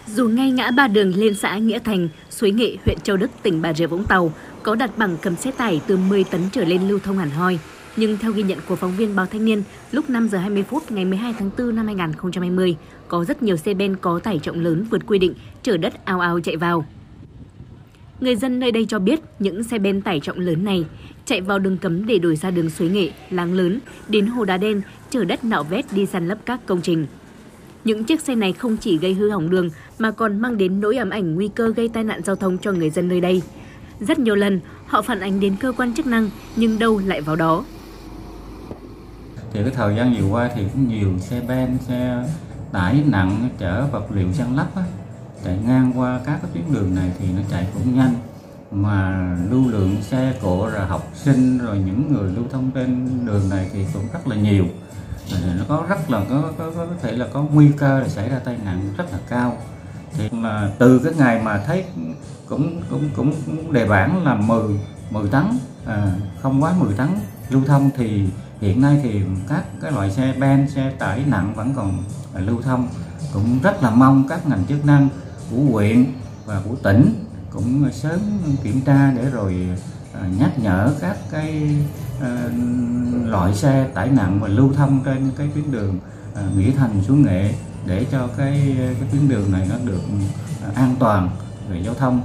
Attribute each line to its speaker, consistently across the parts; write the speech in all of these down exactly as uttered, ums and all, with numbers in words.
Speaker 1: Dù ngay ngã ba đường lên xã Nghĩa Thành, Suối Nghệ, huyện Châu Đức, tỉnh Bà Rịa Vũng Tàu có đặt bằng cấm xe tải từ mười tấn trở lên lưu thông hẳn hoi, nhưng theo ghi nhận của phóng viên Báo Thanh niên, lúc năm giờ hai mươi phút ngày mười hai tháng tư năm hai nghìn không trăm hai mươi, có rất nhiều xe ben có tải trọng lớn vượt quy định chở đất ào ào chạy vào. Người dân nơi đây cho biết những xe ben tải trọng lớn này chạy vào đường cấm để đổi ra đường Suối Nghệ, Láng Lớn, đến Hồ Đá Đen, chở đất nạo vét đi san lấp các công trình. Những chiếc xe này không chỉ gây hư hỏng đường mà còn mang đến nỗi ám ảnh nguy cơ gây tai nạn giao thông cho người dân nơi đây. Rất nhiều lần họ phản ánh đến cơ quan chức năng nhưng đâu lại vào đó.
Speaker 2: Thì cái thời gian vừa qua thì cũng nhiều xe ben, xe tải nặng chở vật liệu san lấp á, chạy ngang qua các cái tuyến đường này thì nó chạy cũng nhanh, mà lưu lượng xe cộ rồi học sinh rồi những người lưu thông trên đường này thì cũng rất là nhiều. Nó có rất là có, có, có thể là có nguy cơ là xảy ra tai nạn rất là cao. Thì là từ cái ngày mà thấy cũng cũng cũng, cũng đề bản là mười tấn, à, không quá mười tấn lưu thông, thì hiện nay thì các cái loại xe ben, xe tải nặng vẫn còn lưu thông. Cũng rất là mong các ngành chức năng của huyện và của tỉnh cũng sớm kiểm tra để rồi à, nhắc nhở các cái à, loại xe tải nặng mà lưu thông trên cái tuyến đường à, Nghĩa Thành, Suối Nghệ để cho cái cái tuyến đường này nó được à, an toàn về giao thông.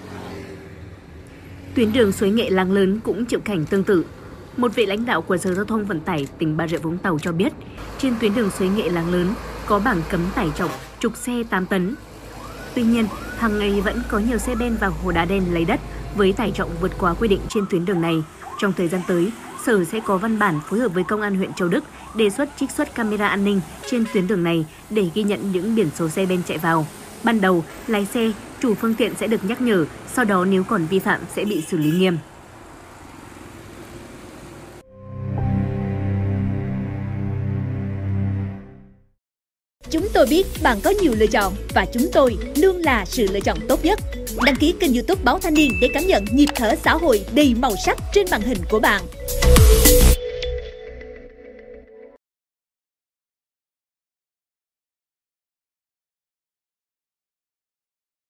Speaker 1: Tuyến đường Suối Nghệ, Láng Lớn cũng chịu cảnh tương tự. Một vị lãnh đạo của Sở Giao thông Vận tải tỉnh Bà Rịa Vũng Tàu cho biết, trên tuyến đường Suối Nghệ, Láng Lớn có bảng cấm tải trọng trục xe tám tấn. Tuy nhiên, hàng ngày vẫn có nhiều xe ben vào Hồ Đá Đen lấy đất với tải trọng vượt quá quy định trên tuyến đường này. Trong thời gian tới, Sở sẽ có văn bản phối hợp với Công an huyện Châu Đức đề xuất trích xuất camera an ninh trên tuyến đường này để ghi nhận những biển số xe ben chạy vào. Ban đầu, lái xe, chủ phương tiện sẽ được nhắc nhở, sau đó nếu còn vi phạm sẽ bị xử lý nghiêm.
Speaker 3: Chúng tôi biết bạn có nhiều lựa chọn và chúng tôi luôn là sự lựa chọn tốt nhất. Đăng ký kênh YouTube Báo Thanh niên để cảm nhận nhịp thở xã hội đầy màu sắc trên màn hình của bạn.